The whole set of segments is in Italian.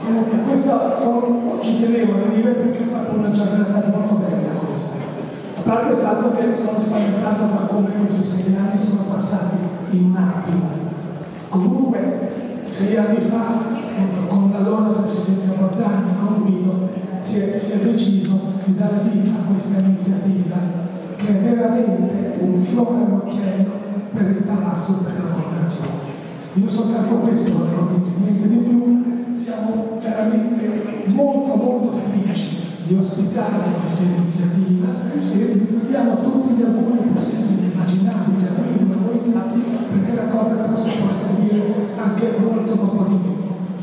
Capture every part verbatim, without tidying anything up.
Comunque, questa sono, ci tenevo a venire perché è proprio una giornata molto bella questa. A parte il fatto che sono spaventato da come questi sei anni sono passati in un attimo. Comunque, sei anni fa, con l'allora Presidente Bozzani, con Guido, si è, si è deciso di dare vita a questa iniziativa che è veramente un fiore all'occhiello per il Palazzo per la Fondazione. Io soltanto questo volevo dire, niente di più, siamo veramente molto molto felici di ospitare questa iniziativa e vi diamo tutti gli auguri possibili, immaginabili, a Guido, a voi tutti, perché la cosa possa proseguire anche molto dopo di noi.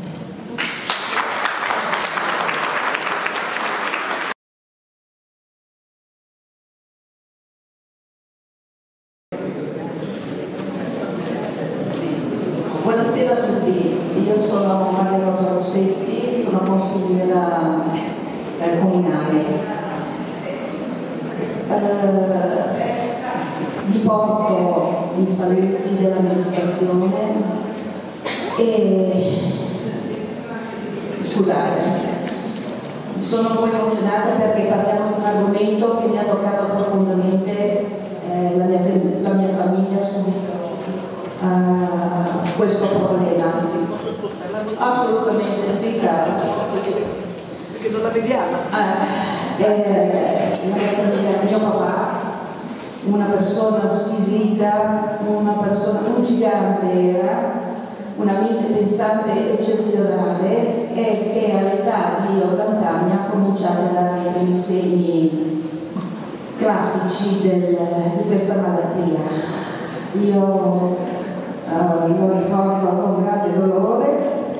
Buonasera a tutti, io sono Maria Rosa Rossetti, sono consigliera eh, comunale. Eh, vi porto i saluti dell'amministrazione e scusate, sono un po' emozionata perché parliamo di un argomento che mi ha toccato profondamente eh, la, mia, la mia famiglia subito. Uh, questo problema. Assolutamente sì, caro. Perché non la vediamo. Uh, eh, la mia famiglia, mio papà, una persona squisita, una persona, un gigante era, una mente pensante eccezionale e che all'età di ottanta anni ha cominciato a dare i primi segni classici del, di questa malattia. Io Uh, lo ricordo con grande dolore,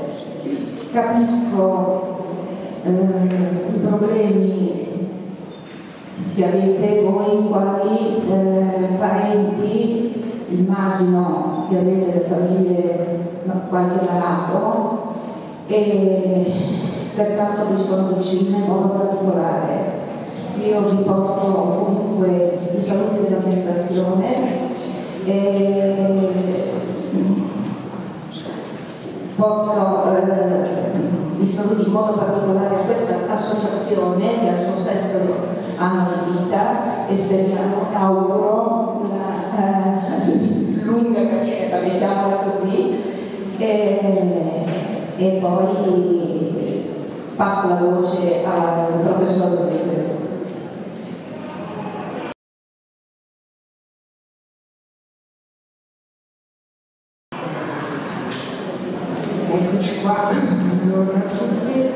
capisco uh, i problemi che avete voi quali uh, parenti, immagino che avete le famiglie qualche malato e pertanto vi sono vicine in modo particolare. Io vi porto comunque i saluti dell'amministrazione e porto eh, i saluti in modo particolare a questa associazione che al suo sesto anno di vita e speriamo, auguro una eh, lunga carriera, mettiamola così, e, e poi passo la voce al professor Rodriguez. Eccoci qua, buongiorno a tutti.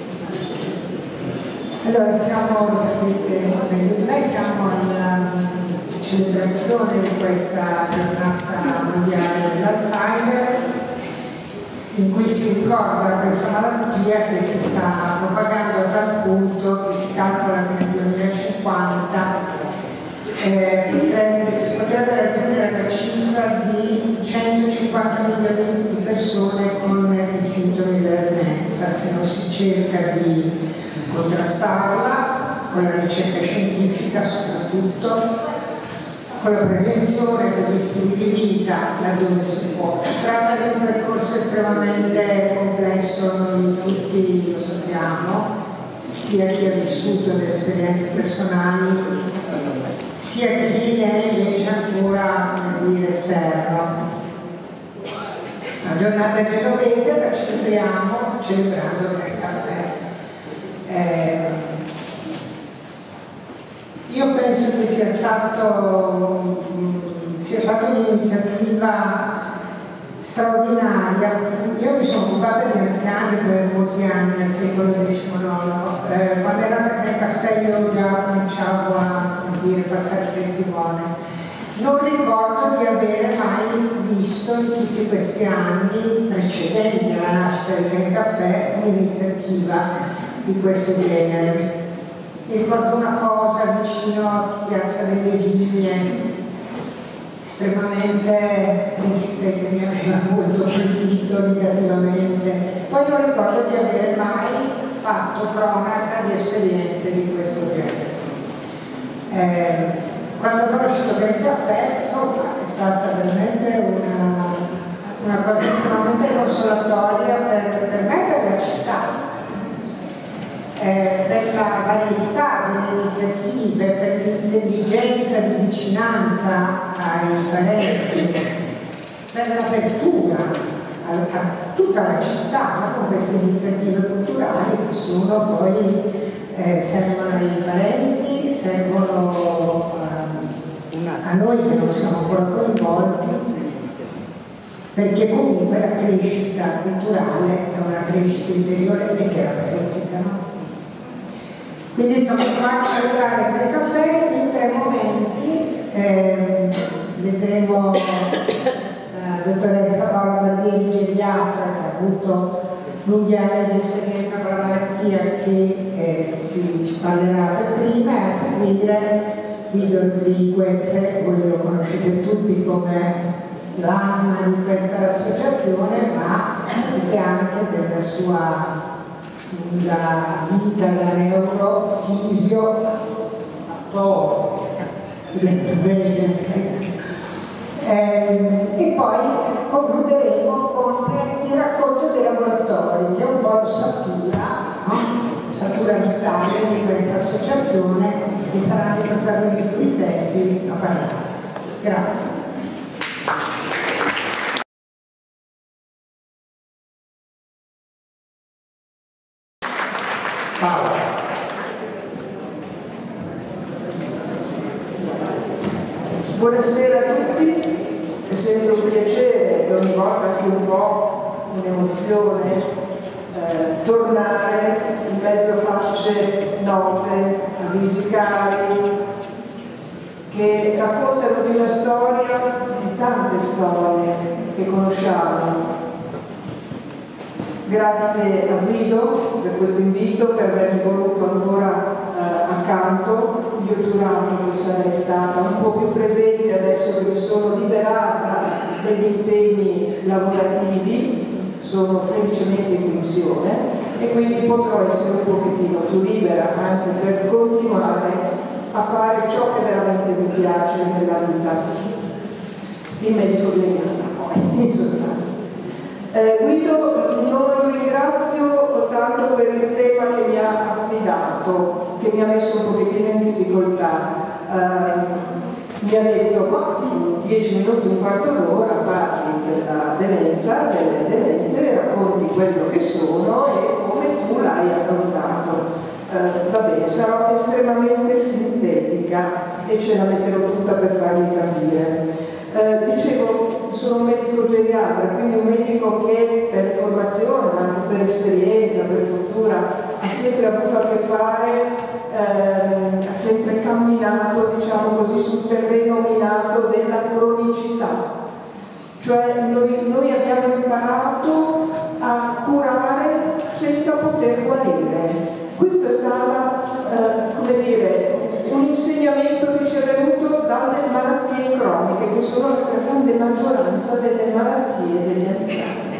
Allora, siamo, sapete meglio di me, siamo alla celebrazione di questa giornata mondiale dell'Alzheimer, in cui si ricorda questa malattia che si sta propagando a tal punto che si calcola che nel duemilacinquanta Eh, potrebbe, si potrebbe raggiungere la cifra di centocinquanta milioni di persone con i sintomi della demenza se non si cerca di contrastarla con la ricerca scientifica soprattutto, con la prevenzione degli stili di vita laddove si può. Si tratta di un percorso estremamente complesso, noi tutti lo sappiamo, sia chi ha vissuto delle esperienze personali sia chi è invece ancora come dire esterno. La giornata genovese la celebriamo celebrando il caffè. Eh, io penso che sia stato sia stata un'iniziativa straordinaria. Io mi sono occupata di anziani per molti anni nel secolo diciannove. Eh, quando era nel caffè io già cominciavo a dire, passare testimone. Non ricordo di aver mai visto in tutti questi anni precedenti alla nascita di Green Caffè un'iniziativa di questo genere. Mi ricordo una cosa vicino a Piazza delle Vigne, estremamente triste, che mi aveva molto colpito negativamente. Poi non ricordo di aver mai fatto cronaca di esperienze di questo genere. Eh, quando ho conosciuto Green Caffè, insomma, è stata veramente una, una cosa estremamente consolatoria per, per me e per la città. iniziative, per l'intelligenza di vicinanza ai parenti, per l'apertura a, a tutta la città con queste iniziative culturali che sono poi eh, servono ai parenti, servono eh, a noi che non siamo ancora coinvolti, perché comunque la crescita culturale è una crescita interiore e terapeutica. Quindi stiamo qua a cercare tre caffè in tre momenti. Eh, vedremo la eh, dottoressa Paola Barbieri, geriatra, che ha avuto lunghi anni di esperienza con la malattia, che eh, si parlerà per prima, e a seguire Guido Rodriguez. Voi lo conoscete tutti come l'anima di questa associazione, ma anche della sua la vita da neurofisio attore. E poi concluderemo con il racconto dei laboratori, che è un po' l'ossatura, no? L'ossatura vitale di questa associazione, e saranno i protagonisti stessi a parlare. Grazie. Paola. Buonasera a tutti, è sempre un piacere e ogni volta anche un po' un'emozione eh, tornare in mezzo a facce note, avvisi cari, che raccontano di una storia, di tante storie che conosciamo. Grazie a Guido per questo invito, per avermi voluto ancora eh, accanto. Io ho giurato che sarei stata un po' più presente adesso che mi sono liberata degli impegni lavorativi, sono felicemente in pensione e quindi potrò essere un pochettino più libera anche per continuare a fare ciò che veramente mi piace nella vita. Il medico geriatra poi, in sostanza. Eh, Guido non lo ringrazio tanto per il tema che mi ha affidato, che mi ha messo un pochettino in difficoltà. Eh, mi ha detto, ma dieci minuti, un quarto d'ora parli della demenza, delle demenze, racconti quello che sono e come tu l'hai affrontato. Eh, va bene, sarò estremamente sintetica e ce la metterò tutta per farmi capire. Eh, dicevo, sono un medico geriatra, quindi un medico che per formazione, ma anche per esperienza, per cultura, ha sempre avuto a che fare, eh, ha sempre camminato, diciamo così, sul terreno minato della cronicità. Cioè noi, noi abbiamo imparato a curare senza poter guarire. Questo è stato, eh, come dire, un insegnamento ricevuto dalle malattie croniche, che sono la stragrande maggioranza delle malattie degli anziani.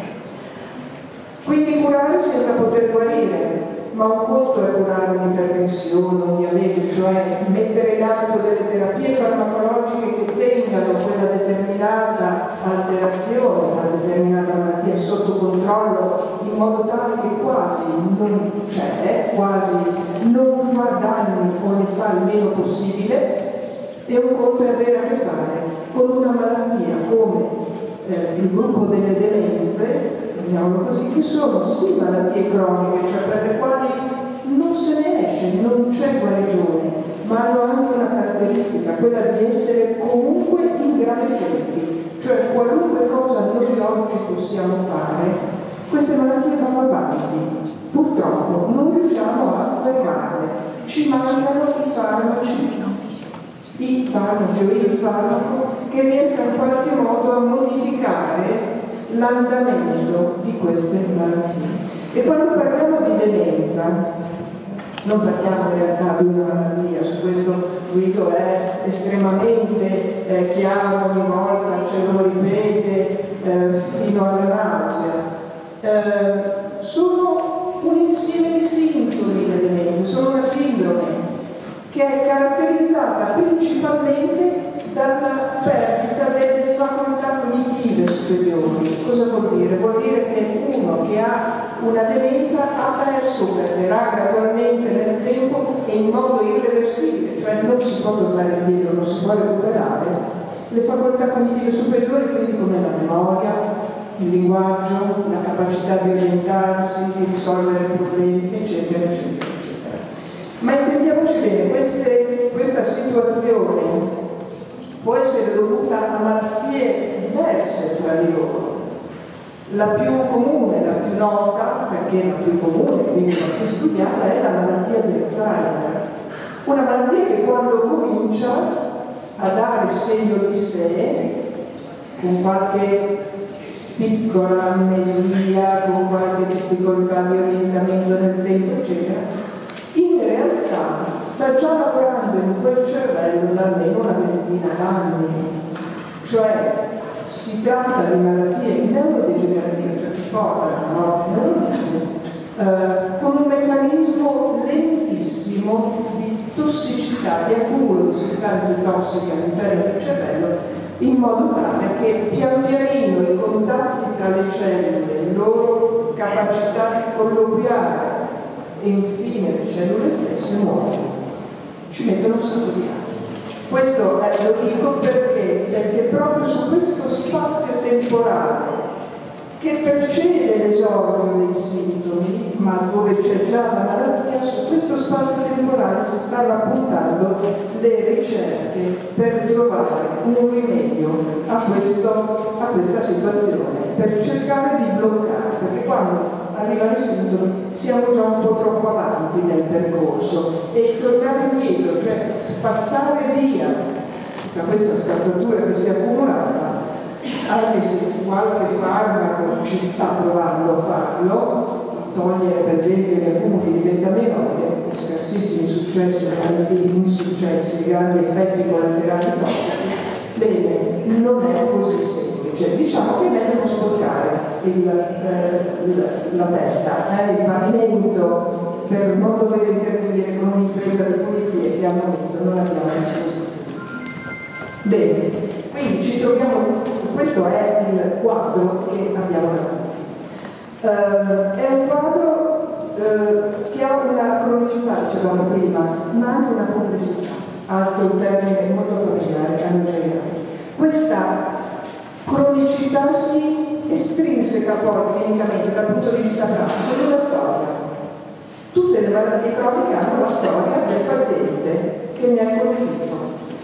Quindi curare senza poter guarire, ma un conto è curare un'ipertensione, un diabete, cioè mettere in atto delle terapie farmacologiche che tengano quella determinata alterazione, una determinata malattia sotto controllo, in modo tale che quasi non c'è, quasi non fa danni o ne fa il meno possibile, e un conto è avere a che fare con una malattia come eh, il gruppo delle demenze, chiamiamolo così, che sono sì malattie croniche, cioè per le quali non se ne esce, non c'è guarigione, ma hanno anche una caratteristica, quella di essere comunque ingravescenti, cioè qualunque cosa noi oggi possiamo fare, queste malattie vanno avanti. Purtroppo non riusciamo a fermarle, ci mancano i farmaci, i farmaci o il farmaco che riescano in qualche modo a modificare l'andamento di queste malattie. E quando parliamo di demenza, non parliamo in realtà di una malattia, su questo Guido è estremamente eh, chiaro, ogni volta ce lo ripete eh, fino alla nausea. Eh, sono un insieme di sintomi le demenze, sono una sindrome che è caratterizzata principalmente dalla perdita delle facoltà cognitive superiori. Cosa vuol dire? Vuol dire che uno che ha una demenza ha perso, perderà gradualmente nel tempo e in modo irreversibile, cioè non si può tornare indietro, non si può recuperare, le facoltà cognitive superiori, quindi come la memoria, il linguaggio, la capacità di orientarsi, di risolvere problemi, eccetera, eccetera, eccetera. Ma intendiamoci bene, queste, questa situazione può essere dovuta a malattie diverse tra di loro. La più comune, la più nota, perché è la più comune, quindi la più studiata, è la malattia di Alzheimer. Una malattia che quando comincia a dare segno di sé, con qualche piccola amnesia, con qualche difficoltà di orientamento nel tempo, eccetera, in realtà sta già lavorando in quel cervello da almeno una ventina d'anni. Cioè si tratta di malattie neurodegenerative, cioè che portano a morte neurologica, eh, con un meccanismo lentissimo di tossicità, di accumulo di sostanze tossiche all'interno del cervello, in modo tale che pian pianino i contatti tra le cellule, le loro capacità di colloquiare e infine le cellule stesse muoiono. Ci mettono un sacco di anni. Questo eh, lo dico perché, perché proprio su questo spazio temporale che precede l'esordio dei sintomi, ma dove c'è già la malattia, su questo spazio temporale si stanno appuntando le ricerche per trovare un rimedio a, questo, a questa situazione, per cercare di bloccare, perché quando arrivano i sintomi siamo già un po' troppo avanti nel percorso e tornare indietro, cioè spazzare via tutta questa spazzatura che si è accumulata, anche se qualche farmaco ci sta provando a farlo, togliere per esempio gli accumuli di beta-amiloide, con scarsissimi successi, relativi insuccessi, grandi effetti collaterali tossici, bene, non è così semplice. Diciamo che è meglio non sporcare il, eh, la testa, eh, il pavimento, per non dover intervenire con un'impresa di pulizia che al momento non abbiamo a disposizione. Bene, quindi ci troviamo, questo è il quadro che abbiamo davanti. Uh, è un quadro uh, che ha una cronicità, dicevamo prima, ma anche una complessità, altro termine molto familiare a noi. Questa cronicità si estrinseca poi clinicamente dal punto di vista pratico in una storia. Tutte le malattie croniche hanno la storia del paziente che ne è colpito.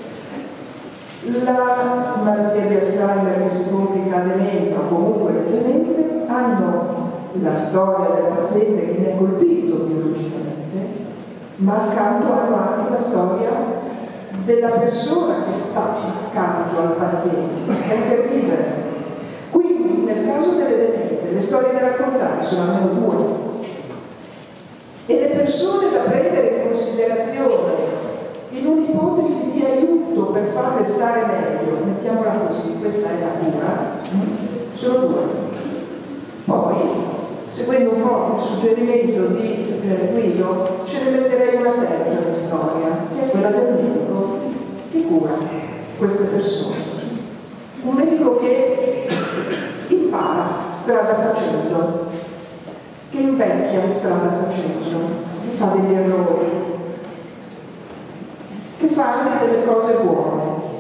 La malattia di Alzheimer che si complica a demenza o comunque le demenze hanno la storia del paziente che ne è colpito biologicamente, ma accanto hanno anche la storia della persona che sta accanto al paziente, è per vivere. Quindi nel caso delle demenze le storie da raccontare sono almeno due e le persone da prendere in considerazione in un'ipotesi di aiuto per farle stare meglio, mettiamola così, questa è la cura, sono due. Poi, seguendo un po' il suggerimento di eh, Guido, ce ne metterei una terza di storia, che è quella del medico che cura queste persone. Un medico che impara strada facendo, che invecchia strada facendo, che fa degli errori, che fa anche delle cose buone.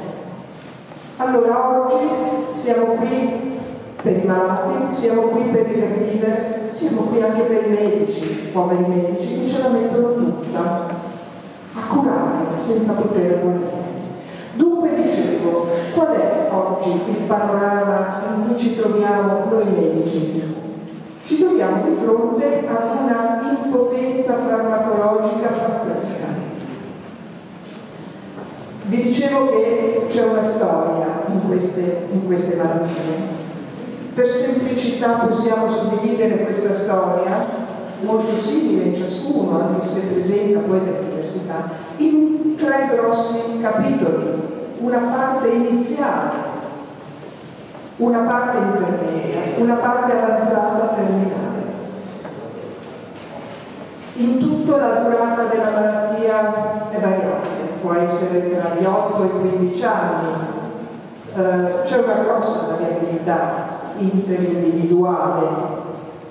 Allora oggi siamo qui per i malati, siamo qui per i caregiver, siamo qui anche per i medici, poveri medici, che ce la mettono tutta a curare senza poter guarire. Dunque dicevo, qual è oggi il panorama in cui ci troviamo noi medici? Ci troviamo di fronte a una impotenza farmacologica pazzesca. Vi dicevo che c'è una storia in queste, in queste malattie. Per semplicità possiamo suddividere questa storia, molto simile in ciascuno, anche se presenta poi delle diversità, in tre grossi capitoli. Una parte iniziale, una parte intermedia, una parte avanzata terminale. In tutto la durata della malattia è variabile. Può essere tra gli otto e i quindici anni, eh, c'è una grossa variabilità interindividuale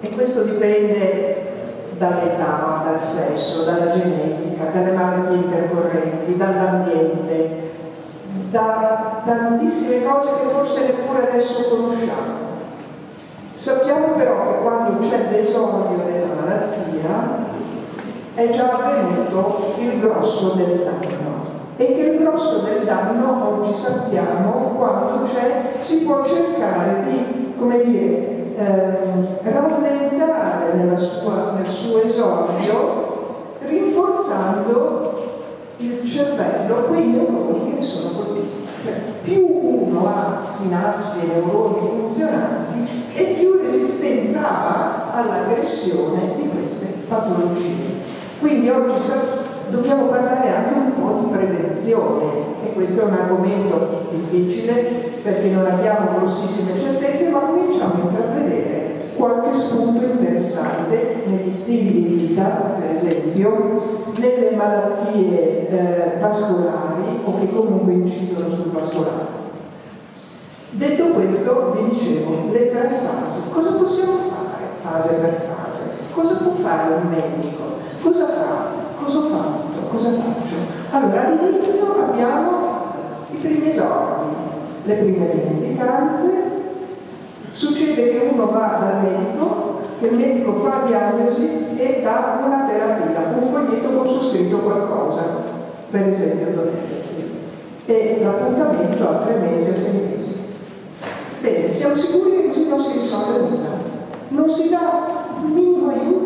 e questo dipende dall'età, dal sesso, dalla genetica, dalle malattie intercorrenti, dall'ambiente, da tantissime cose che forse neppure adesso conosciamo. Sappiamo però che quando c'è l'esordio della malattia è già avvenuto il grosso del danno, e che il grosso del danno oggi sappiamo quando c'è, si può cercare di, come dire, ehm, rallentare nella sua, nel suo esordio, rinforzando il cervello, quei neuroni che sono colpiti. Cioè, più uno ha sinapsi e neuroni funzionanti e più resistenza ha all'aggressione di queste patologie. Quindi oggi dobbiamo parlare anche un po' di prevenzione, e questo è un argomento difficile perché non abbiamo grossissime certezze, ma cominciamo a intravedere qualche spunto interessante negli stili di vita, per esempio, nelle malattie eh, vascolari o che comunque incidono sul vascolare. Detto questo, vi dicevo, le tre fasi. Cosa possiamo fare fase per fase? Cosa può fare un medico? Cosa fa? Cosa ho fatto? Cosa faccio? Allora, all'inizio abbiamo i primi esordi, le prime dimenticanze. Succede che uno va dal medico, che il medico fa diagnosi e dà una terapia, un foglietto con su scritto qualcosa, per esempio Donelli, e l'appuntamento a tre mesi, a sei mesi. Bene, siamo sicuri che così non si risolve nulla, non si dà un minimo aiuto.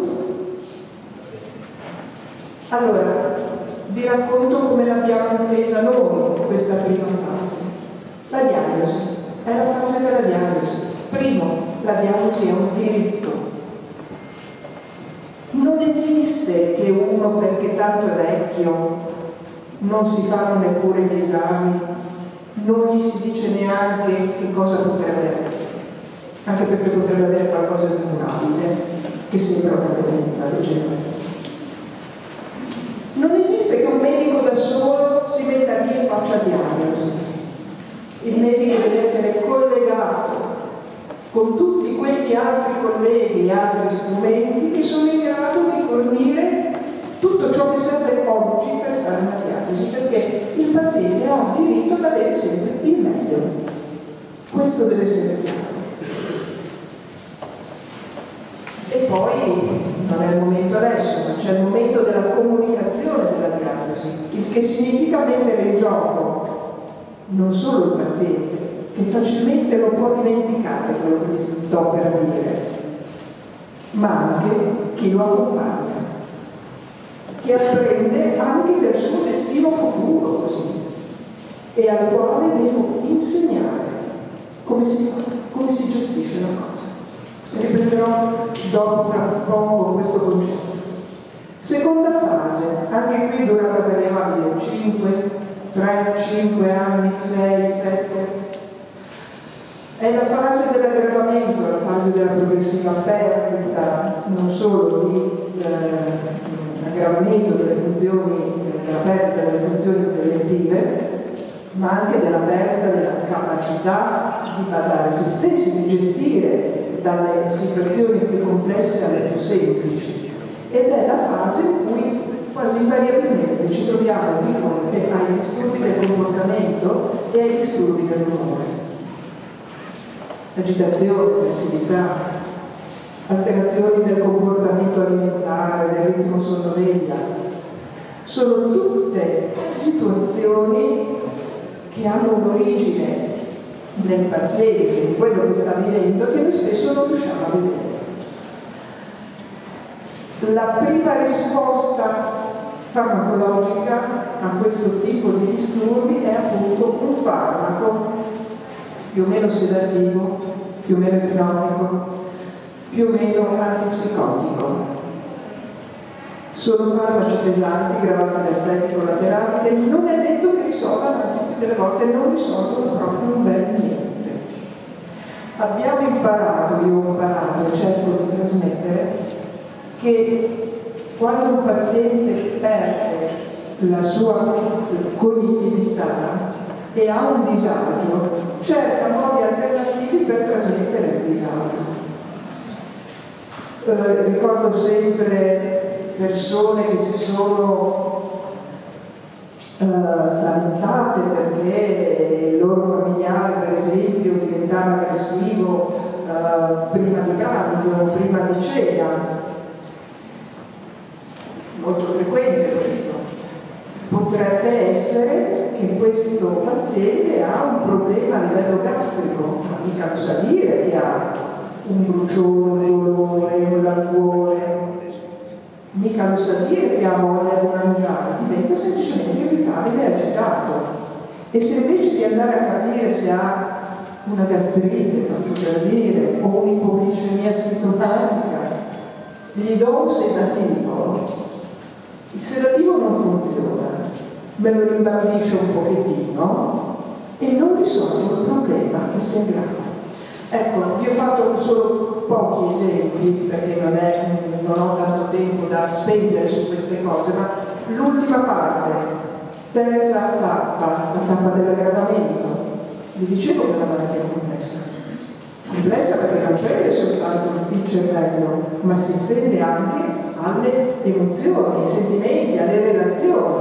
Allora, vi racconto come l'abbiamo intesa noi questa prima fase. La diagnosi, è la fase della diagnosi. Primo, la diagnosi è un diritto. Non esiste che uno, perché tanto è vecchio, non si fanno neppure gli esami, non gli si dice neanche che cosa potrebbe avere, anche perché potrebbe avere qualcosa di curabile, che sembra una demenza leggera. Non esiste che un medico da solo si metta lì e faccia diagnosi. Il medico deve essere collegato con tutti quegli altri colleghi e altri strumenti che sono in grado di fornire tutto ciò che serve oggi per fare una diagnosi, perché il paziente ha un diritto ad avere sempre il meglio. Questo deve essere chiaro. E poi non è il momento adesso, ma c'è il momento della comunicazione della diagnosi, il che significa mettere in gioco non solo il paziente, che facilmente lo può dimenticare quello che vi sto per dire, ma anche chi lo accompagna, che apprende anche del suo destino futuro così, e al quale devo insegnare come si fa, come si gestisce la cosa. Riprenderò dopo fra poco questo concetto. Seconda fase, anche qui durata variabile, cinque, tre, cinque anni, sei, sette. È la fase dell'aggravamento, la fase della progressiva perdita, non solo di eh, aggravamento delle funzioni, della perdita delle funzioni intellettive, ma anche della perdita della capacità di badare se stessi, di gestire dalle situazioni più complesse alle più semplici. Ed è la fase in cui quasi invariabilmente ci troviamo di fronte ai disturbi del comportamento e ai disturbi dell'umore. Agitazione, aggressività, alterazioni del comportamento alimentare, del ritmo sonno-veglia, sono tutte situazioni che hanno un'origine nel paziente, in quello che sta vivendo, che noi spesso non riusciamo a vedere. La prima risposta farmacologica a questo tipo di disturbi è appunto un farmaco più o meno sedativo, più o meno ipnotico, più o meno antipsicotico. Sono farmaci pesanti, gravati da effetti collaterali, che non è detto che risolvano, anzi tutte delle volte non risolvono proprio un bel niente. Abbiamo imparato, io ho imparato e cerco di trasmettere, che quando un paziente perde la sua cognitività e ha un disagio, cerca modi alternativi per trasmettere il disagio. Eh, ricordo sempre persone che si sono eh, lamentate perché il loro familiare, per esempio, diventava aggressivo eh, prima di pranzo o prima di cena. Molto frequente questo. Potrebbe essere che questo paziente ha un problema a livello gastrico, ma mica lo sa dire che ha un bruciore, un dolore, un languore, mica lo sa dire che ha voglia di mangiare, diventa semplicemente irritabile e agitato. E se invece di andare a capire se ha una gastrite, faccio per dire, o un'ipoglicemia sintomatica, gli do un sedativo, il sedativo non funziona, me lo rimbambisce un pochettino e non risolvo il problema che si aggrava. Ecco, vi ho fatto solo pochi esempi perché non, è, non ho tanto tempo da spendere su queste cose, ma l'ultima parte, terza tappa, la tappa dell'aggravamento, vi dicevo che è una malattia complessa. Complessa perché non prende soltanto il cervello, ma si estende anche alle emozioni, ai sentimenti, alle relazioni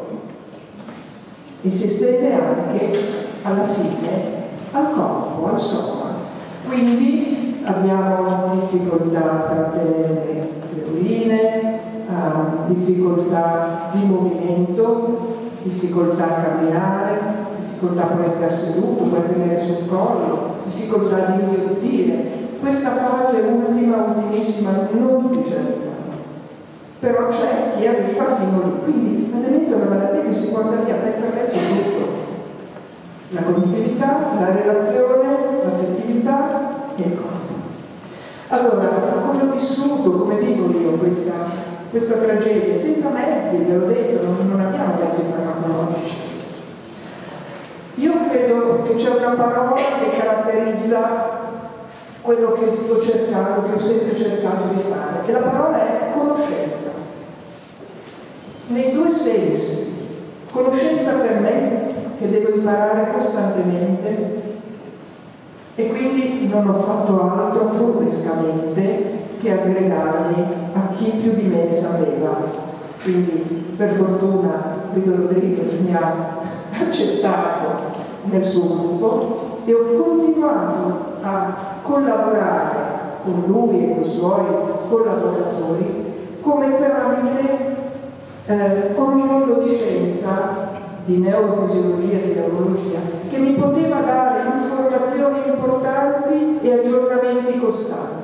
e si estende anche alla fine al corpo, al soma. Quindi abbiamo difficoltà a trattenere le urine, uh, difficoltà di movimento, difficoltà a camminare, difficoltà poi a stare seduto, poi a tenere sul collo, difficoltà di inghiottire. Questa fase ultima, ultimissima, non tutti ce l'hanno. Però c'è chi arriva fino lì. Quindi la demenza è una malattia che si porta via pezzo a pezzo tutto. La cognitività, la relazione, l'affettività e il corpo. Allora, come ho vissuto, come vivo io questa, questa tragedia? Senza mezzi, ve l'ho detto, non, non abbiamo mezzi farmacologici. Io credo che c'è una parola che caratterizza quello che sto cercando, che ho sempre cercato di fare, e la parola è conoscenza. Nei due sensi. Conoscenza per me, che devo imparare costantemente, e quindi non ho fatto altro furbescamente che aggregarmi a chi più di me sapeva. Quindi per fortuna Guido Rodriguez mi ha accettato nel suo gruppo e ho continuato a collaborare con lui e con i suoi collaboratori come tramite eh, con un mondo di scienza, di neurofisiologia e di neurologia, che mi poteva dare informazioni importanti e aggiornamenti costanti.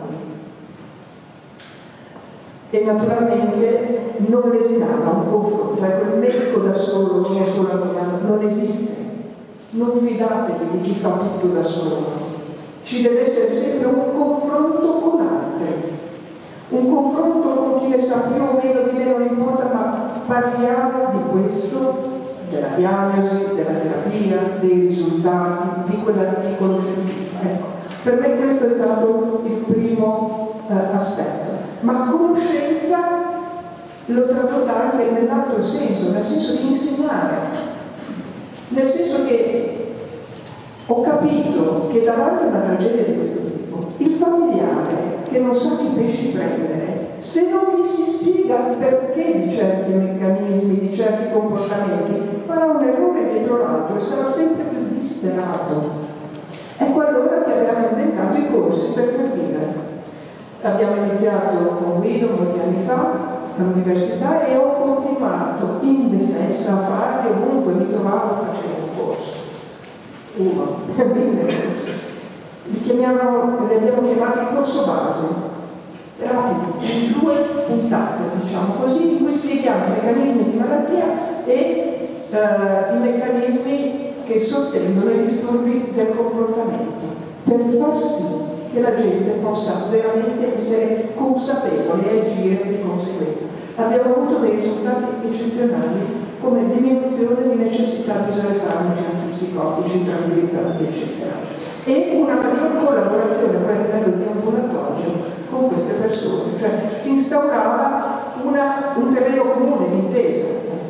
E naturalmente non lesinava un confronto. Ecco, il medico da solo, non solo a Milano, non esiste. Non fidatevi di chi fa tutto da solo. Ci deve essere sempre un confronto con altri. Un confronto con chi ne sa più o meno di me, non importa, ma parliamo di questo, della diagnosi, della terapia, dei risultati, di quell'articolo scientifico. Ecco, per me questo è stato il primo eh, aspetto. Ma conoscenza l'ho tradotta anche nell'altro senso, nel senso di insegnare, nel senso che ho capito che davanti a una tragedia di questo tipo, il familiare che non sa che pesci prendere, se non gli si spiega il perché di certi meccanismi, di certi comportamenti, farà un errore dietro l'altro e sarà sempre più disperato. Ecco allora che abbiamo inventato i corsi per capire. Abbiamo iniziato con Guido molti anni fa all'università e ho continuato indefessa a farli ovunque mi trovavo, facevo un corso. Uno, mille corsi. Li, chiamiamo, li abbiamo chiamati corso base, rapido, in due puntate, diciamo così, in cui spieghiamo i meccanismi di malattia e eh, i meccanismi che sottendono i disturbi del comportamento, per far sì che la gente possa veramente essere consapevole e agire di conseguenza. Abbiamo avuto dei risultati eccezionali come diminuzione di necessità di usare farmaci antipsicotici, tranquillizzanti, eccetera. E una maggior collaborazione poi a livello di ambulatorio con queste persone, cioè si instaurava una, un terreno comune di intesa.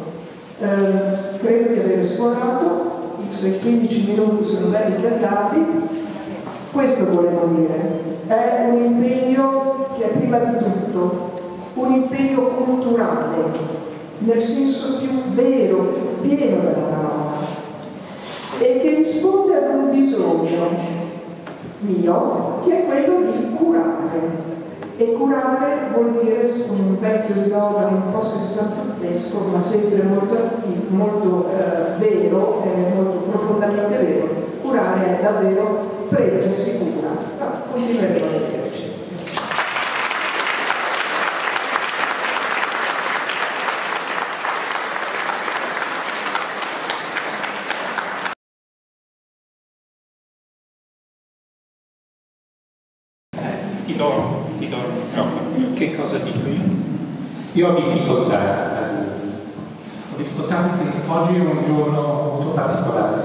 Eh, credo di aver sforato, i suoi quindici minuti sono belli sbagliati. Questo volevo dire, è un impegno che è prima di tutto un impegno culturale, nel senso più vero, più pieno della parola, e che risponde ad un bisogno mio, che è quello di curare. E curare vuol dire, un vecchio slogan un po' sessantottesco, ma sempre molto, molto eh, vero, eh, molto profondamente vero. Curare è davvero prendersi cura. No, continueremo a vederci. Ti do, ti do il microfono. Che cosa dico io? Io ho difficoltà, ho difficoltà perché oggi è un giorno molto particolare,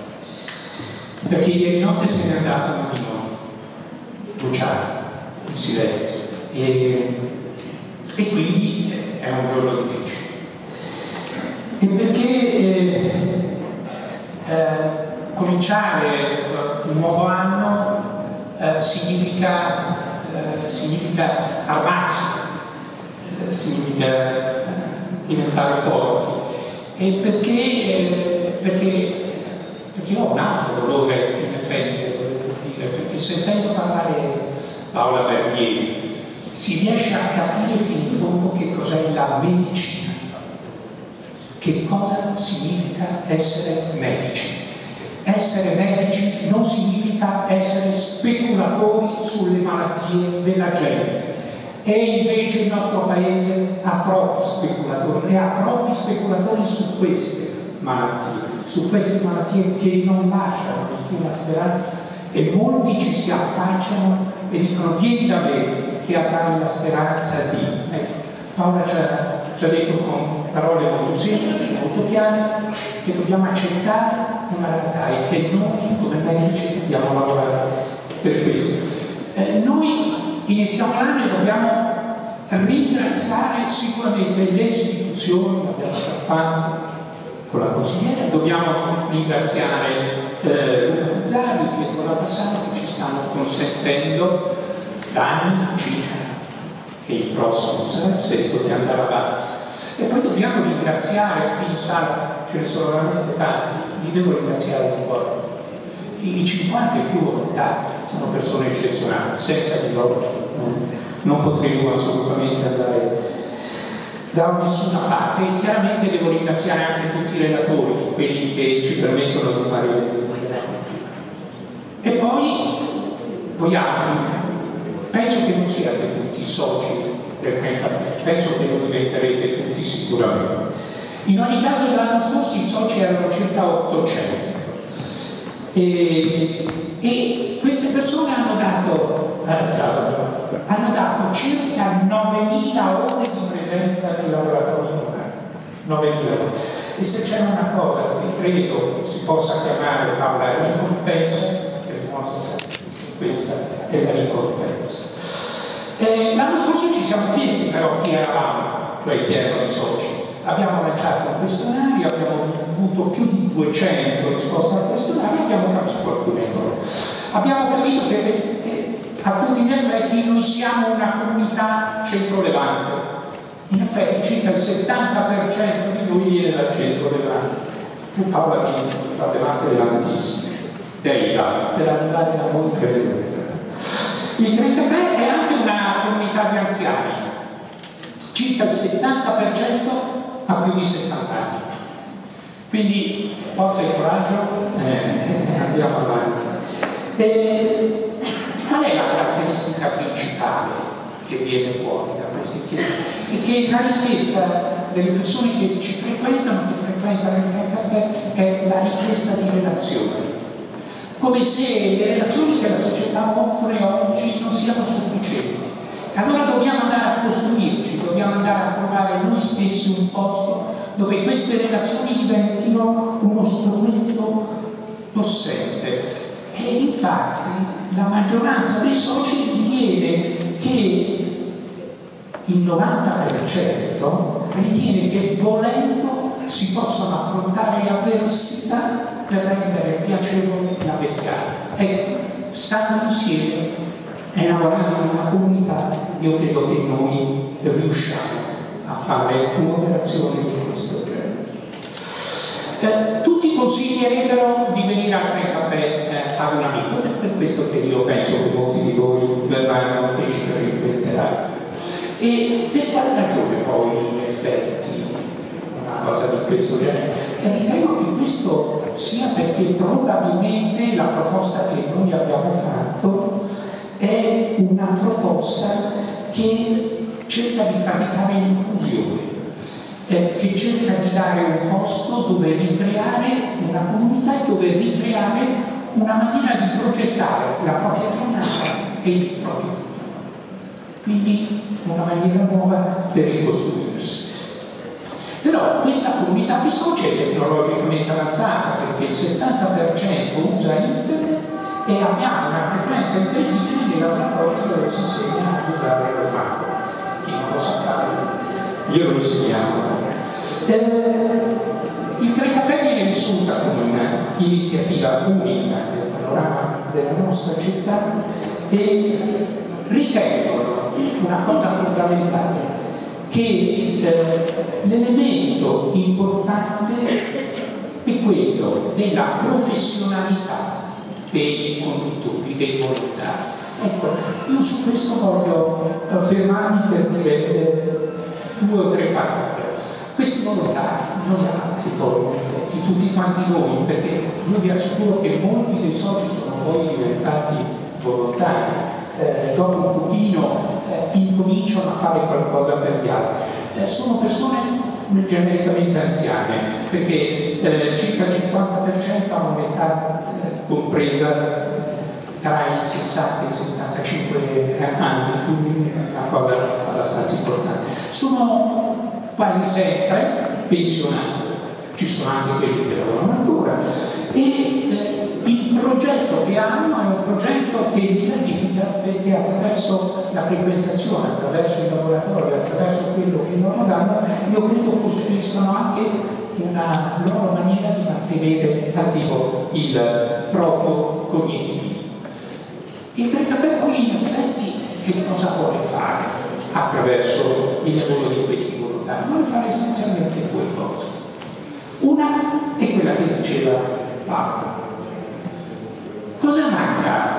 perché ieri notte se n'è andato un minore, Luciano, in silenzio, e, e quindi è un giorno difficile. E perché eh, eh, cominciare un nuovo anno eh, significa Uh, significa armarsi, uh, significa uh, diventare forti. E perché, eh, perché, perché ho un altro dolore, in effetti, devo dire, perché sentendo parlare Paola Berghieri si riesce a capire fino in fondo che cos'è la medicina, che cosa significa essere medici. Essere medici non significa essere speculatori sulle malattie della gente, e invece il nostro paese ha troppi speculatori e ha troppi speculatori su queste malattie, su queste malattie che non lasciano nessuna speranza, e molti ci si affacciano e dicono: vieni da me che avrai la speranza di... Ecco, Paola ci ha, ci ha detto con parole molto semplici, molto chiare, che dobbiamo accettare una realtà e che noi come medici dobbiamo lavorare per questo. Eh, noi iniziamo l'anno e dobbiamo ringraziare sicuramente le istituzioni, l'abbiamo fatto con la consigliera, dobbiamo ringraziare eh, Luca Pizzarri, Pietro Lavassano, che ci stanno consentendo da anni circa, e il prossimo sarà il sesto, di andare avanti. E poi dobbiamo ringraziare, qui in sala ce ne sono veramente tanti, li devo ringraziare un po'. I cinquanta e più volontari sono persone eccezionali, senza di loro non, non potremmo assolutamente andare da nessuna parte. E chiaramente devo ringraziare anche tutti i relatori, quelli che ci permettono di fare le e poi voi altri, penso che non siate tutti soci del trentatré, penso che lo diventerete tutti sicuramente. In ogni caso l'anno scorso i soci erano circa ottocento e, e queste persone hanno dato, eh, hanno dato circa novemila ore di presenza nei laboratori locali. novemila ore. E se c'è una cosa che credo si possa chiamare, Paola, ricompensa, che dimostra sempre questa è la ricompensa. Eh, l'anno scorso ci siamo chiesti però chi eravamo, cioè chi erano i soci. Abbiamo lanciato un questionario, abbiamo avuto più di duecento risposte al questionario e abbiamo capito alcune cose. Abbiamo capito che eh, a tutti gli effetti noi siamo una comunità centro-levante. In effetti circa il settanta per cento di noi viene dal centro-levante. Tu Paola vieni da Levante levantissimo, dei dati, per arrivare da noi credo. Il trentatré è anche una comunità di anziani, circa il settanta per cento ha più di settanta anni. Quindi forza e coraggio, eh, andiamo avanti. E, qual è la caratteristica principale che viene fuori da queste chiese? È che la richiesta delle persone che ci frequentano, che frequentano il trentatré, è la richiesta di relazioni. Come se le relazioni che la società offre oggi non siano sufficienti. Allora dobbiamo andare a costruirci, dobbiamo andare a trovare noi stessi un posto dove queste relazioni diventino uno strumento possente. E infatti la maggioranza dei soci ritiene che il novanta per cento ritiene che volendo si possono affrontare le avversità per rendere piacevole la vecchiaia. Ecco, stando insieme E lavorando in una comunità, io credo che noi riusciamo a fare un'operazione di questo genere. Eh, tutti consiglierebbero di venire al Tre Caffè eh, ad un amico, ed è per questo che io penso che molti di voi verranno e ci frequenteranno. E per quale ragione poi in effetti una cosa di questo genere? E ritengo che questo sia perché probabilmente la proposta che noi abbiamo fatto è una proposta che cerca di praticare l'inclusione, eh, che cerca di dare un posto dove ricreare una comunità e dove ricreare una maniera di progettare la propria giornata e il proprio futuro. Quindi una maniera nuova per ricostruirsi. Però questa comunità questa oggi è tecnologicamente avanzata perché il settanta per cento usa internet e abbiamo una frequenza incredibile nei laboratori dove si insegna a usare lo smartphone. Chi non lo sa fare, io lo insegniamo. Eh, il Tre Caffè viene vissuta come un'iniziativa unica nel panorama della nostra città e ritengo una cosa fondamentale che eh, l'elemento importante è quello della professionalità dei conduttori, dei volontari. Ecco, io su questo voglio fermarmi per dire eh, due o tre parole. Questi volontari, noi altri poi, di tutti quanti noi, perché io vi assicuro che molti dei soci sono poi diventati volontari, eh, dopo un pochino eh, incominciano a fare qualcosa per gli altri. Eh, sono persone genericamente anziane, perché eh, circa il cinquanta per cento hanno un'età eh, compresa tra i sessanta e i settantacinque anni, quindi è una cosa abbastanza importante. Sono quasi sempre pensionati, ci sono anche quelli che lavorano ancora, e eh, il progetto che hanno è un progetto che li gratifica perché attraverso la frequentazione, attraverso i laboratori, attraverso quello che loro danno, io credo costruiscono anche una loro maniera di mantenere attivo il proprio cognitivismo. Il Tre Caffè poi in effetti che cosa vuole fare attraverso il lavoro di questi volontari? Vuole fare essenzialmente due cose. Una è quella che diceva Paolo. Cosa manca?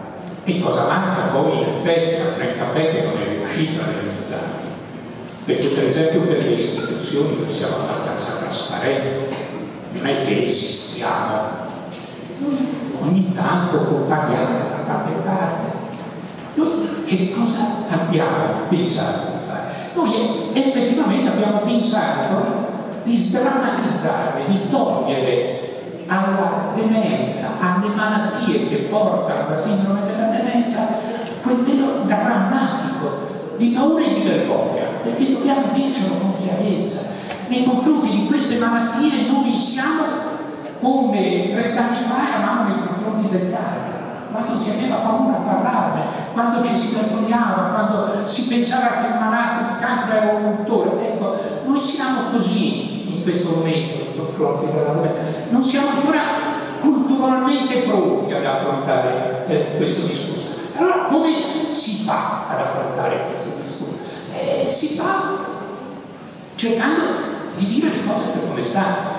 E cosa manca poi in effetti al Tre Caffè che non è riuscito a realizzare? Perché per esempio per le istituzioni noi siamo abbastanza trasparenti, non è che esistiamo. Noi ogni tanto compagniamo da parte a parte. Noi che cosa abbiamo pensato di fare? Noi effettivamente abbiamo pensato di sdrammatizzare, di togliere alla demenza, alle malattie che portano alla sindrome della demenza, quel velo drammatico di paura e di vergogna, perché dobbiamo dircelo con chiarezza. Nei confronti di queste malattie noi siamo come trent'anni fa eravamo nei confronti del cancro, quando si aveva paura a parlarne, quando ci si vergognava, quando si pensava che il malato di cancro era un dottore. Ecco, noi siamo così in questo momento nei confronti della demenza. Non siamo ancora culturalmente pronti ad affrontare eh, questo discorso. Allora come si fa ad affrontare questo discorso? Eh, si fa cercando di dire le cose per come stanno.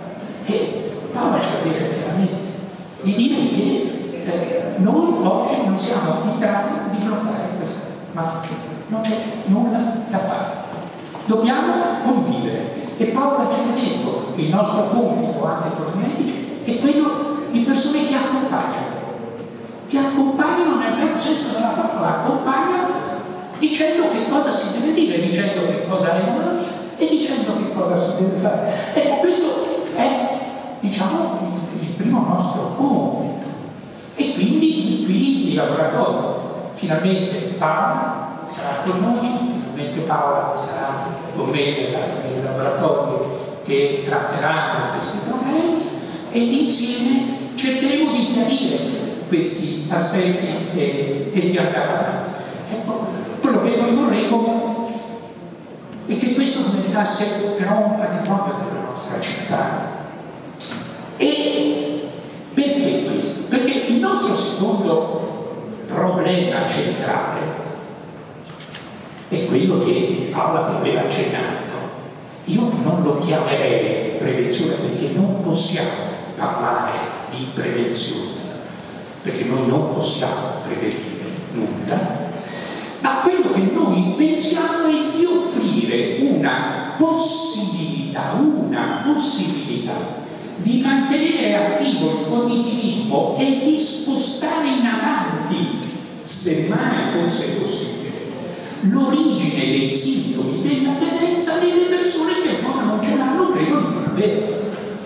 E Paolo ci ha detto chiaramente di dire che eh, noi oggi non siamo in grado di bloccare questa malattia, non c'è nulla da fare. Dobbiamo convivere. E Paolo ci ha detto che il nostro compito anche con i medici è quello di persone che accompagnano, che accompagnano nel vero senso della parola, accompagnano dicendo che cosa si deve dire, dicendo che cosa è la malattia e dicendo che cosa si deve fare. Ecco, questo è, diciamo, il, il primo nostro compito. E quindi qui il laboratorio, finalmente Paola sarà con noi, finalmente Paola sarà con me nei laboratori che tratteranno questi problemi e insieme cercheremo di chiarire questi aspetti e, e di andare avanti. Ecco, quello che noi vorremmo è che questo diventasse però un patrimonio della nostra città. E perché questo? Perché il nostro secondo problema centrale è quello che Paola vi aveva accennato. Io non lo chiamerei prevenzione, perché non possiamo parlare di prevenzione, perché noi non possiamo prevenire nulla, ma quello che noi pensiamo è di offrire una possibilità, una possibilità di mantenere attivo il cognitivismo e di spostare in avanti, se mai fosse possibile, l'origine dei sintomi della demenza nelle persone che ancora non ce l'hanno, credo di non avere.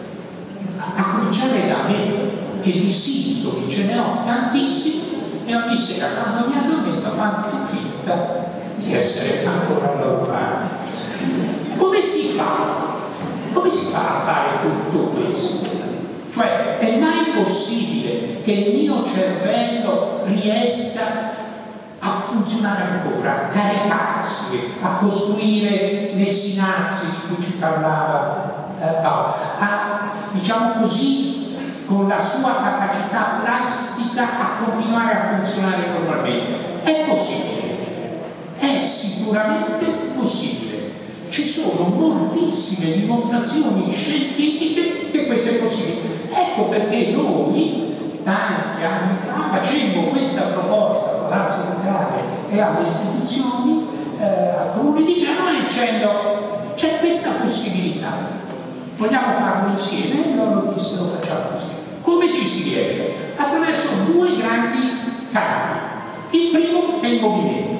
A cominciare da me, che di sintomi ce ne ho tantissimi e ogni sera quando mi addormento faccio finta di essere ancora normale. Come si fa? Come si fa a fare tutto questo? Cioè, è mai possibile che il mio cervello riesca a funzionare ancora, a caricarsi, a costruire le sinapsi di cui ci parlava eh, Paolo, a, diciamo così, con la sua capacità plastica a continuare a funzionare normalmente? È possibile, è sicuramente possibile. Ci sono moltissime dimostrazioni scientifiche che questo è possibile. Ecco perché noi, tanti anni fa, facemmo questa proposta al Palazzo Ducale e alle istituzioni, eh, al Comune di Genova, dicendo c'è questa possibilità, vogliamo farlo insieme? E loro dissero facciamo così. Come ci si riesce? Attraverso due grandi canali. Il primo è il movimento.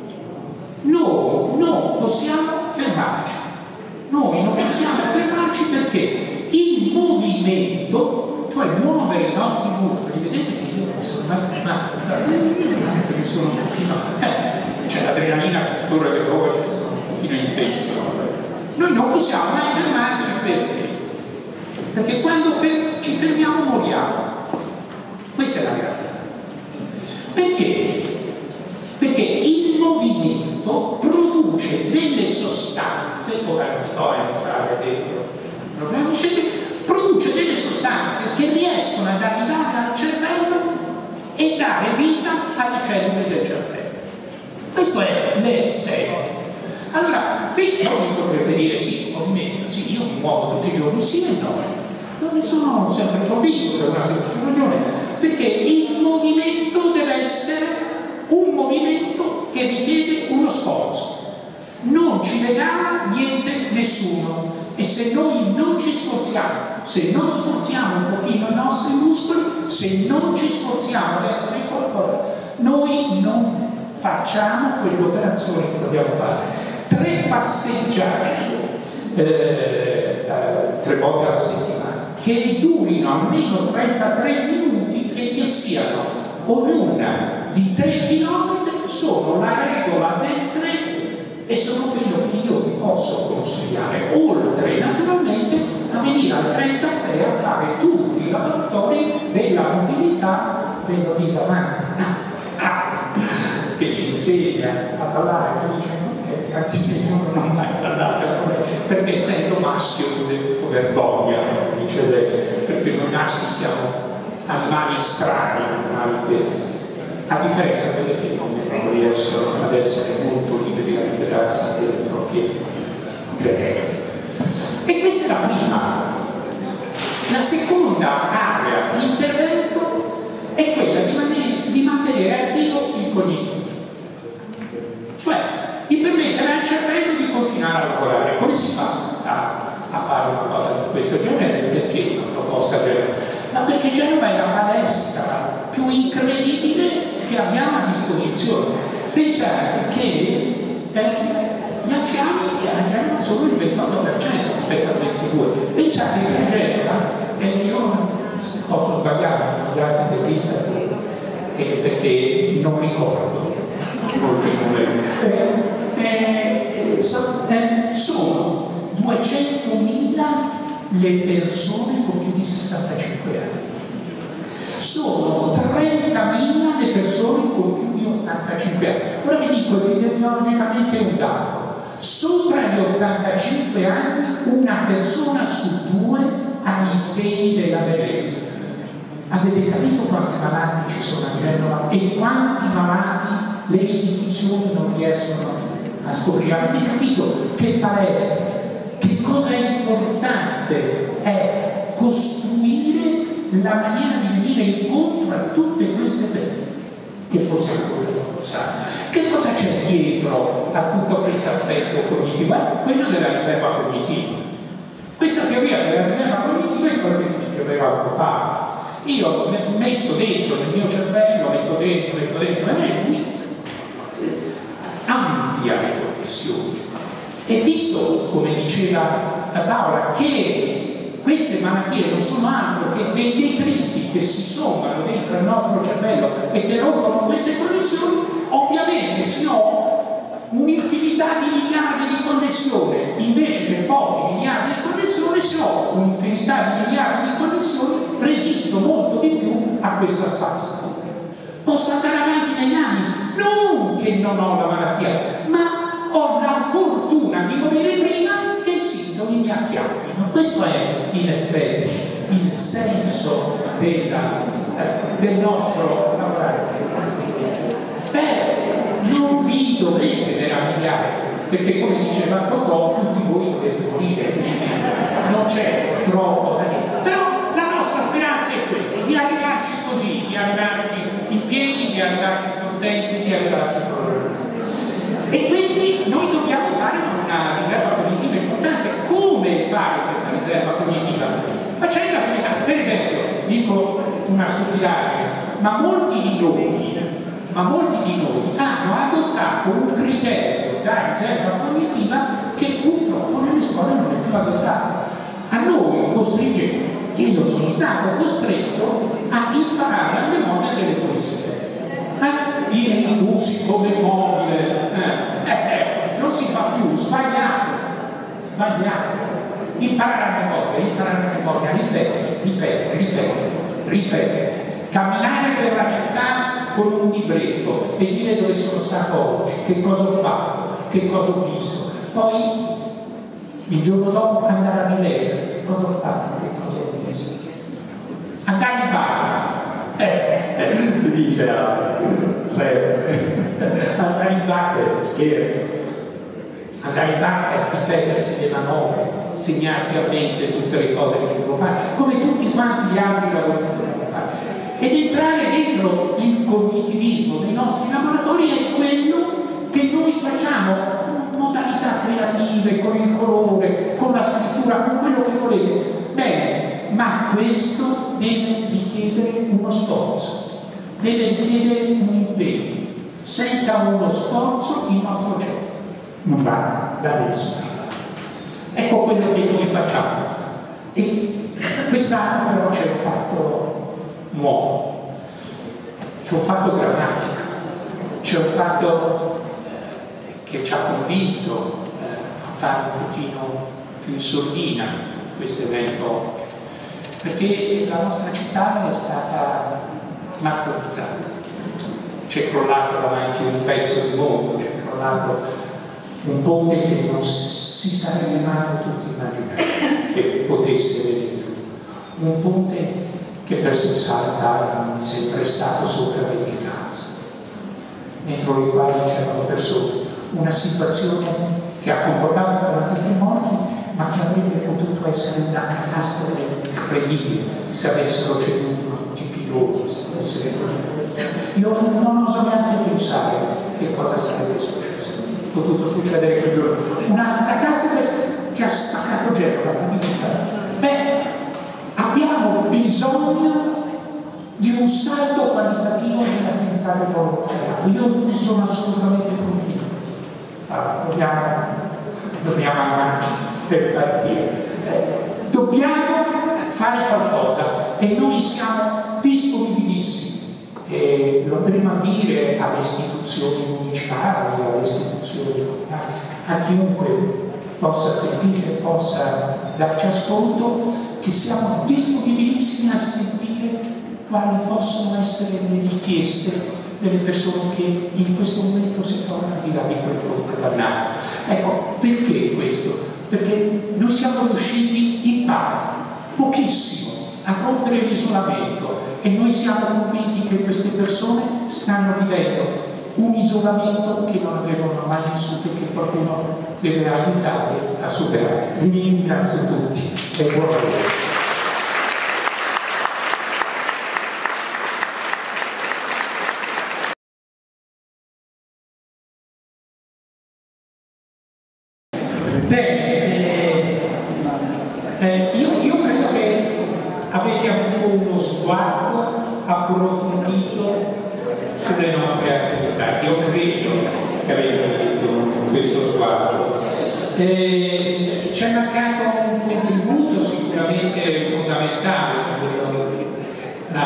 Noi non possiamo fermarci, noi non possiamo fermarci perché il movimento, cioè muovere i nostri muscoli, vedete che io non mi sono mai fermato, perché sono un pochino, eh, c'è l'adrenalina che scorre veloce, sono un pochino intenso. Noi non possiamo mai fermarci perché? Perché quando fer- ci fermiamo moriamo. Questa è la realtà. Perché? Perché il movimento produce delle sostanze, ora non sto a entrare dentro il problema, produce delle sostanze che riescono ad arrivare al cervello e dare vita alle cellule del cervello. Questo è l'essenza. Allora, qui mi potrete dire sì, movimento, sì, io mi muovo tutti i giorni, sì e no. Non ne sono sempre convinto per una semplice ragione, perché il movimento deve essere un movimento che richiede uno sforzo. Non ci regala niente nessuno, e se noi non ci sforziamo, se non sforziamo un pochino i nostri muscoli, se non ci sforziamo ad essere qualcosa, noi non facciamo quell'operazione che dobbiamo fare. Tre passeggiate eh, eh, tre volte alla settimana che durino almeno trentatré minuti e che siano ognuna di tre chilometri sono la regola del tre e sono quello che io vi posso consigliare, oltre naturalmente a venire al trenta e a fare tutti i lavoratori della mobilità dello lì davanti che ci insegna a parlare felicemente, anche se io non ho mai parlato, perché essendo maschio ho vergogna, dice lei, perché noi maschi siamo animali strani, animali che a differenza delle femmine non riescono ad essere molto liberi a liberarsi delle proprie credenze. E questa è la prima. La seconda area di intervento è quella di, man- di mantenere attivo il cognitivo, cioè di permettere al cervello di continuare a lavorare. Come si fa a, a fare una cosa di questo genere? Perché una proposta genere? Ma perché Genova è la palestra più incredibile che abbiamo a disposizione. Pensate che eh, gli anziani a Genova sono il ventotto per cento rispetto al ventidue per cento. Pensate che a Genova, e eh, io posso sbagliare, ho dato dei lista eh, perché non ricordo eh, eh, so, eh, sono duecentomila le persone con più di sessantacinque anni, sono trentamila le persone con più di ottantacinque anni. Ora vi dico epidemiologicamente un dato: sopra gli ottantacinque anni una persona su due ha gli segni della demenza. Avete capito quanti malati ci sono a Genova e quanti malati le istituzioni non riescono a scoprire? Avete capito che palestra, che cosa è importante è costruire la maniera di venire incontro a tutte queste persone, che forse ancora non lo sanno. Che cosa c'è dietro a tutto questo aspetto cognitivo? È quello della riserva cognitiva. Questa teoria della riserva cognitiva è quello che ci spiegava il papà. Io metto dentro nel mio cervello, metto dentro, metto dentro, e lui amplia le connessioni. E visto, come diceva Paola, che queste malattie non sono altro che dei detriti che si sommano dentro il nostro cervello e che rompono queste connessioni, ovviamente se ho un'infinità di miliardi di connessioni invece che pochi miliardi di connessioni, se ho un'infinità di miliardi di connessioni resisto molto di più a questa spazzatura. Posso andare avanti negli anni, non che non ho la malattia, ma ho la fortuna di morire prima che i sintomi mi acchiappino. Questo è in effetti il senso della, eh, del nostro lavorare. Beh, non vi dovete meravigliare, perché come diceva Totò, tutti voi dovete morire, non c'è troppo da dire. Però la nostra speranza è questa, di arrivarci così, di arrivarci in piedi, di arrivarci contenti, di arrivarci con... E quindi noi dobbiamo fare una riserva cognitiva importante. Come fare questa riserva cognitiva? Facendo attività, per esempio, dico una stupidaggine, ma molti di noi, ma molti di noi hanno adottato un criterio da riserva cognitiva che purtroppo nelle scuole non è più adottato. A noi costringe, io sono stato costretto a imparare a memoria delle poesie. Eh, I rifusi come mobile, eh, eh, non si fa più, sbagliato, sbagliato. Imparare a memoria, imparare a memoria, ripetere, ripetere, ripetere, ripetere. Camminare per la città con un libretto e dire dove sono stato oggi, che cosa ho fatto, che cosa ho visto. Poi il giorno dopo andare a rileggere, che cosa ho fatto, che cosa ho visto. Andare in bar. Eh, dice ah, sempre andare in banca, scherzo, andare in banca, ripetersi le manovre, segnarsi a mente tutte le cose che devo fare, come tutti quanti gli altri lavori che dobbiamo fare. Ed entrare dentro il cognitivismo dei nostri laboratori è quello che noi facciamo con modalità creative, con il colore, con la scrittura, con quello che volete. Bene, ma questo deve richiedere uno sforzo, deve richiedere un impegno. Senza uno sforzo il nostro cervello non va da nessuna parte. Ecco quello che noi facciamo. E quest'anno però c'è un fatto nuovo, c'è un fatto drammatico, c'è un fatto che ci ha convinto eh, a fare un pochino più in sordina questo evento, perché la nostra città è stata martorizzata. C'è crollato davanti un pezzo di mondo, c'è crollato un ponte che non si sarebbe mai potuto immaginare che potesse venire giù. Un ponte che per sessanta anni è sempre stato sopra le mie case, dentro le quali c'erano persone. Una situazione che ha comportato quarantatré morti, ma che avrebbe potuto essere una catastrofe incredibile se avessero ceduto tutti i piloti. Io non oso neanche pensare che cosa sarebbe successo. È potuto succedere quel giorno. Una catastrofe che ha spaccato Genova. Beh, abbiamo bisogno di un salto qualitativo nell'attività del volontariato. Io ne sono assolutamente convinto. Allora, dobbiamo, dobbiamo andare per partire. Eh, dobbiamo fare qualcosa e noi siamo disponibilissimi. E lo andremo a dire alle istituzioni municipali, alle istituzioni comunali, a chiunque possa sentire, possa darci ascolto, che siamo disponibilissimi a sentire quali possono essere le richieste delle persone che in questo momento si trovano al di là di quel ponte dannato. Ecco, perché questo? Perché noi siamo riusciti in parte, pochissimo, a rompere le isolamento, e noi siamo convinti che queste persone stanno vivendo un isolamento che non avevano mai vissuto e che qualcuno deve aiutare a superare. Vi ringrazio tutti e buon lavoro. Bene, eh, eh, io, io credo che avete avuto uno sguardo approfondito sulle nostre attività. Io credo che avete avuto questo sguardo. Eh, ci è mancato un contributo sicuramente fondamentale, no.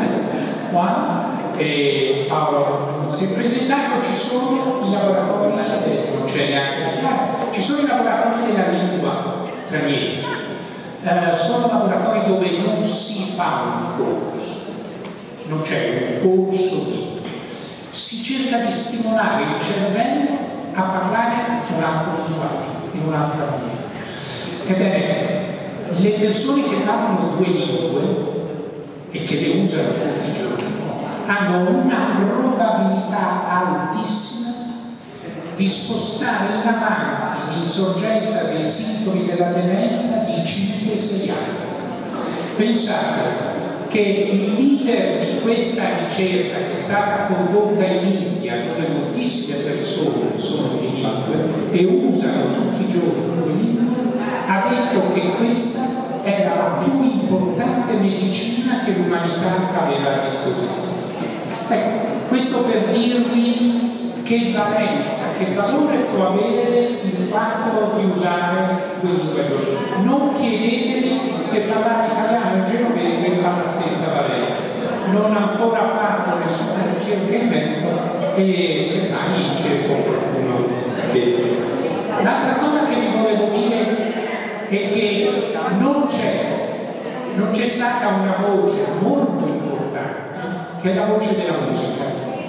Qua e Paolo si è presentato. Ci sono i laboratori, non c'è neanche chiaro, ci sono i laboratori della lingua straniera, eh, sono laboratori dove non si fa un corso, non c'è un corso di, si cerca di stimolare il cervello a parlare un altro linguaggio, in un'altra maniera. Ebbene, le persone che parlano due lingue e che le usano tutti i giorni hanno una probabilità altissima di spostare in avanti l'insorgenza dei sintomi della demenza di cinque sei anni. Pensate che il leader di questa ricerca, che è stata condotta in India, dove moltissime persone sono bilingue e usano tutti i giorni le lingue, ha detto che questa era la più importante medicina che l'umanità aveva a disposizione. Ecco, questo per dirvi che valenza, che valore può avere il fatto di usare quelle lingue. Non chiedetevi se parlare italiano o genovese ha la stessa valenza. Non ha ancora fatto nessuna ricerca in merito e semmai cerco qualcuno che... L'altra cosa che vi volevo dire è che non c'è, non c'è stata una voce molto importante, che è la voce della musica.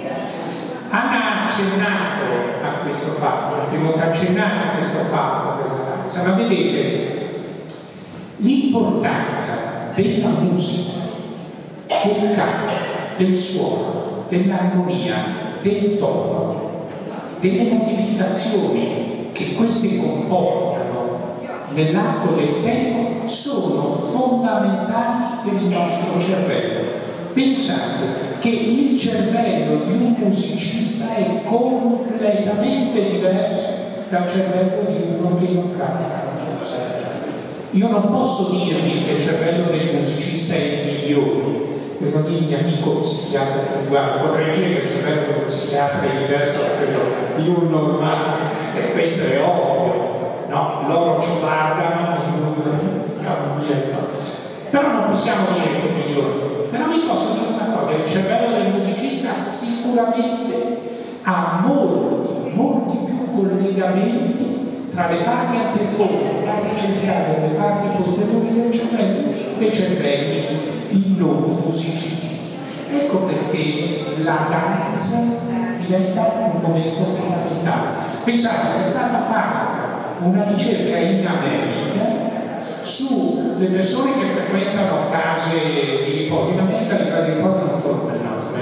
Anna ha accennato a questo fatto, la prima volta ha accennato a questo fatto della danza, ma vedete l'importanza della musica, del canto, del suono, dell'armonia, del tono, delle modificazioni che queste comportano nell'arco del tempo sono fondamentali per il nostro cervello. Pensate che il cervello di un musicista è completamente diverso dal cervello di uno che non pratica la musica. Io non posso dirvi che il cervello del musicista è il migliore, per non dirmi amico psichiatra che riguarda, potrei dire che il cervello di uno psichiatra è diverso da quello di un normale, e questo è ovvio, no? Loro ci guardano e noi siamo dietro. Però non possiamo dire che è migliore. Però vi posso dire una cosa, il cervello del musicista sicuramente ha molti, molti più collegamenti tra le parti anteriori, le parti centrali e le parti posteriori del cervello e i cervelli di non musicisti. Ecco perché la danza diventa un momento fondamentale. Pensate, è stata fatta una ricerca in America sulle persone che frequentano case di riposo. In America le case di riposo non sono le nostre,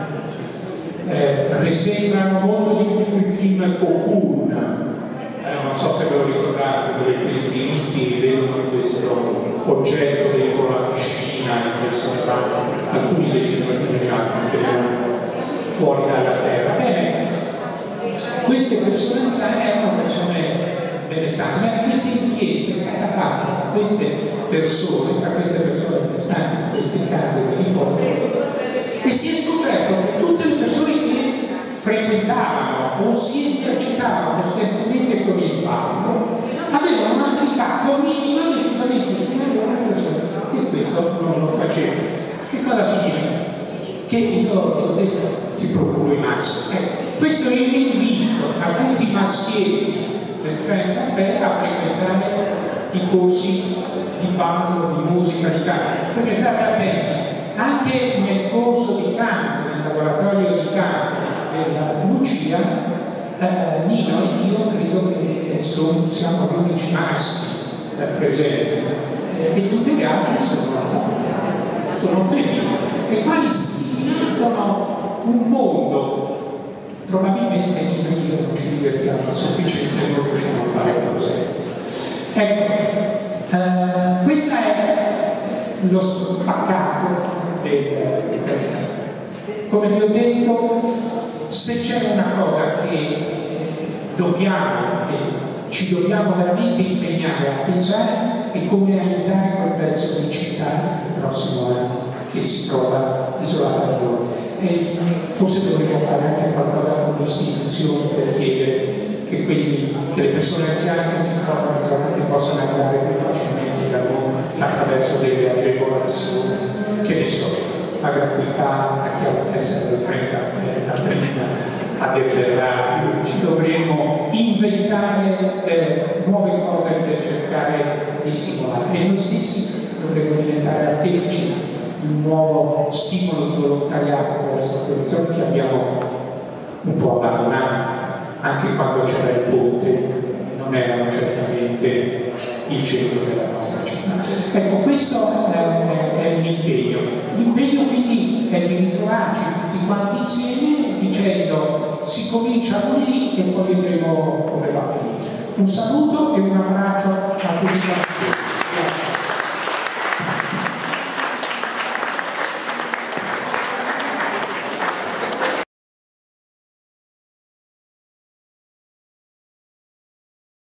eh? Eh, risembrano molto di più il film Cocoon, eh, non so se ve lo ricordate, dove questi ricchi vedono questo oggetto dentro la piscina in cui sono alcuni dei cittadini, altri se vedono fuori dalla terra. Bene, queste persone anziane erano persone benestanti, ma questa inchiesta è stata fatta da queste persone, tra queste persone benestanti, in queste case di riposo, e si è scoperto che tutte le persone che frequentavano o si esercitavano costantemente con il palco avevano un'attività cognitiva decisamente superiore alle persone che questo non lo facevano. Che cosa significa? Che io ho detto ti procuro i maschi. Ecco, questo è l'invito a tutti i maschietti del Fren Caffè a frequentare i corsi di ballo, di musica, di canto, perché state attenti, anche nel corso di canto, nel laboratorio di canto della Lucia, eh, Nino e io credo che sono, siamo gli unici maschi eh, presenti, eh, e tutti gli altri sono donne. sono femmine, le quali si mettono un mondo. Probabilmente noi non ci divertiamo a sufficienza e non riusciamo a fare cose. Ecco, eh, questo è lo spaccato del, del caffè. Come vi ho detto, se c'è una cosa che dobbiamo e ci dobbiamo veramente impegnare a pensare è come aiutare quel pezzo di città il prossimo anno che si trova isolato da loro. E forse dovremmo fare anche qualcosa con le istituzioni per chiedere che, quelli, che le persone anziane che si trovano isolate possano andare più facilmente da noi attraverso delle agevolazioni, che ne so, la gratuità a chi ha la testa del trenta a prima a De Ferrari. Ci dovremmo inventare eh, nuove cose per cercare di stimolare e noi stessi dovremmo diventare artefici un nuovo stimolo di volontariato verso la produzione che abbiamo un po' abbandonato, anche quando c'era il ponte, non erano certamente il centro della nostra città. Ecco, questo è, è l'impegno. L'impegno quindi è di ritrovarci tutti quanti insieme dicendo si comincia qui e poi vedremo come va a finire. Un saluto e un abbraccio a tutti.